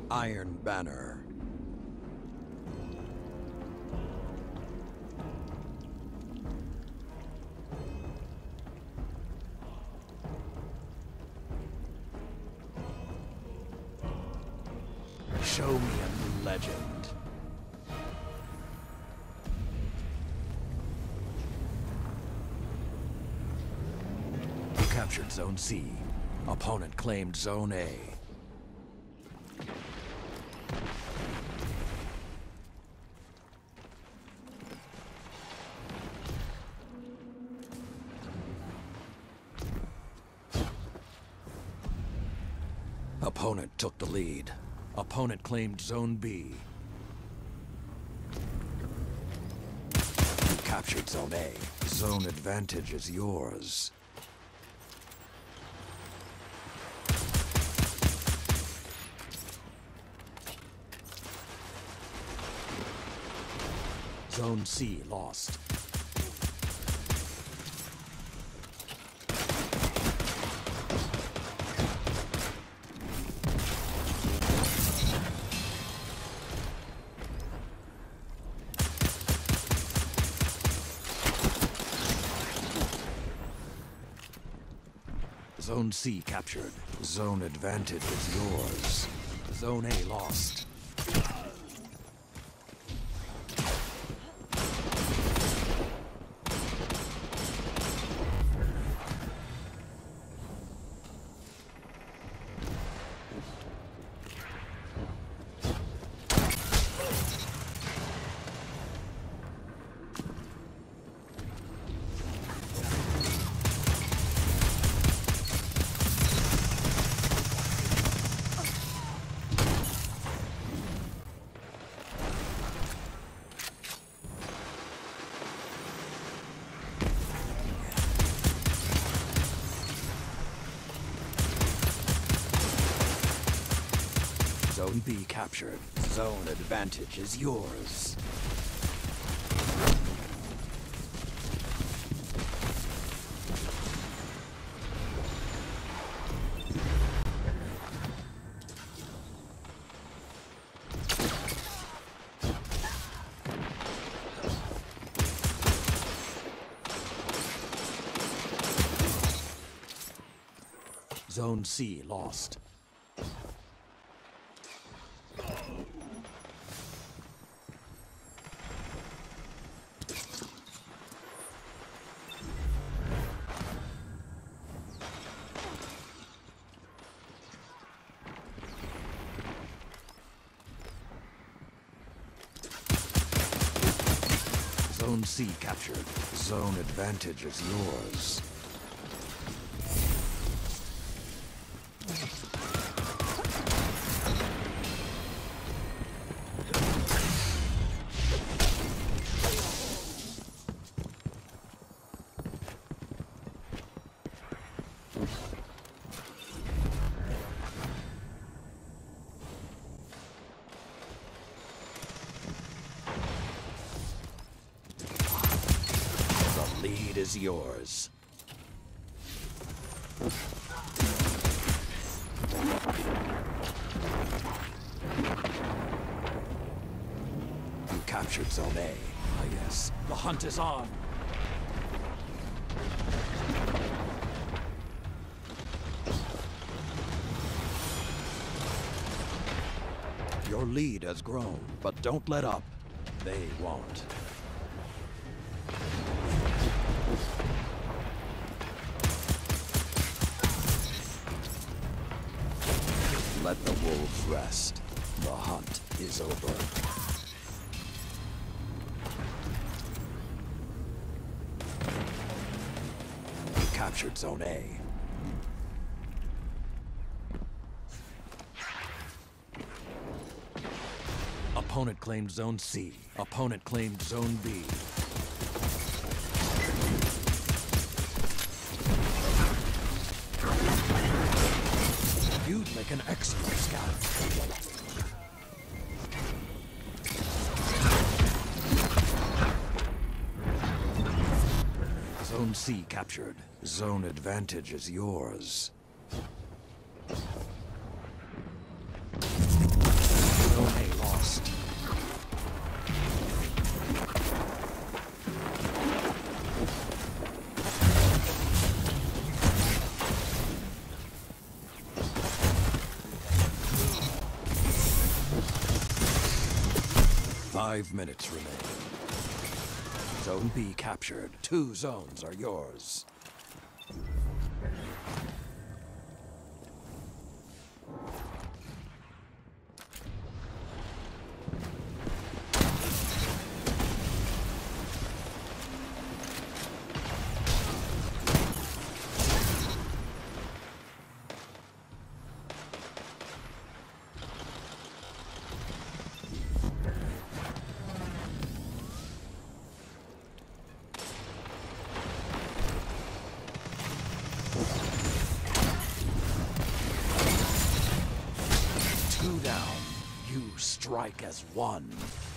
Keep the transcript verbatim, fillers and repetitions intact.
Iron Banner. Show me a new legend. You captured Zone C. Opponent claimed Zone A. Opponent took the lead. Opponent claimed Zone B. You captured Zone A. Zone advantage is yours. Zone C lost. Zone C captured. Zone advantage is yours. Zone A lost. Zone B captured. Zone advantage is yours. Zone C lost. Zone C captured. Zone advantage is yours. Lead is yours. You captured Zone A. Ah yes, the hunt is on. Your lead has grown, but don't let up. They won't. Let the wolves rest. The hunt is over. You captured Zone A. Opponent claimed Zone C. Opponent claimed Zone B. You'd make an excellent scout. Zone C captured. Zone advantage is yours. Five minutes remain. Zone B captured. Two zones are yours. Two down. You strike as one.